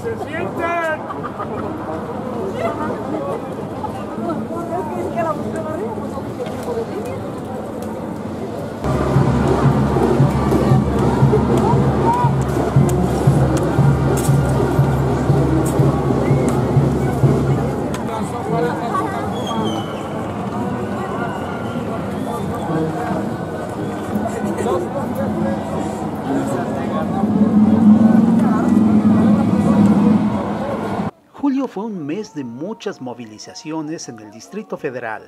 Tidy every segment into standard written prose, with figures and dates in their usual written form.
¡Se sienten! Julio fue un mes de muchas movilizaciones en el Distrito Federal.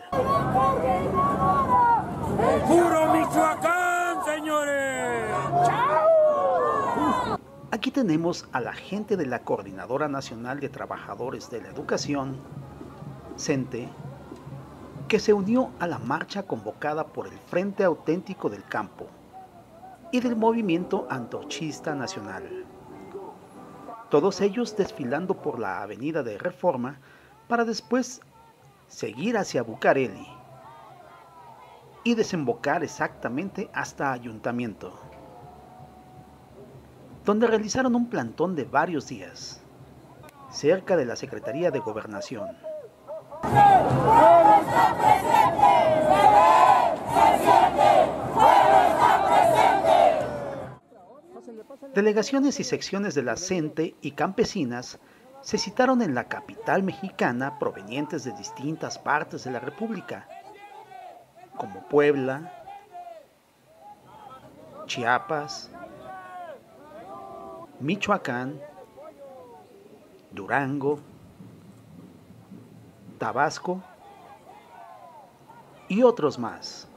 ¡Puro Michoacán, señores! Aquí tenemos a la gente de la Coordinadora Nacional de Trabajadores de la Educación, CENTE, que se unió a la marcha convocada por el Frente Auténtico del Campo y del Movimiento Antorchista Nacional. Todos ellos desfilando por la avenida de Reforma para después seguir hacia Bucareli y desembocar exactamente hasta Ayuntamiento, donde realizaron un plantón de varios días, cerca de la Secretaría de Gobernación. Delegaciones y secciones de la CENTE y campesinas se citaron en la capital mexicana provenientes de distintas partes de la República, como Puebla, Chiapas, Michoacán, Durango, Tabasco y otros más.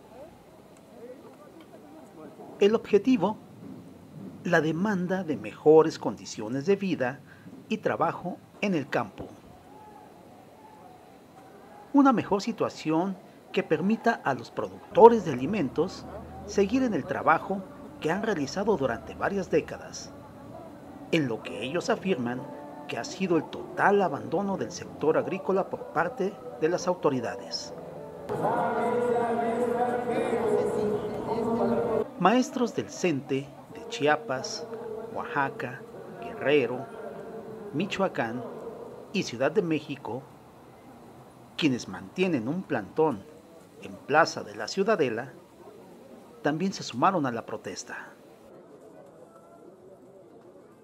El objetivo: la demanda de mejores condiciones de vida y trabajo en el campo. Una mejor situación que permita a los productores de alimentos seguir en el trabajo que han realizado durante varias décadas, en lo que ellos afirman que ha sido el total abandono del sector agrícola por parte de las autoridades. Maestros del CENTE de Chiapas, Oaxaca, Guerrero, Michoacán y Ciudad de México, quienes mantienen un plantón en Plaza de la Ciudadela, también se sumaron a la protesta.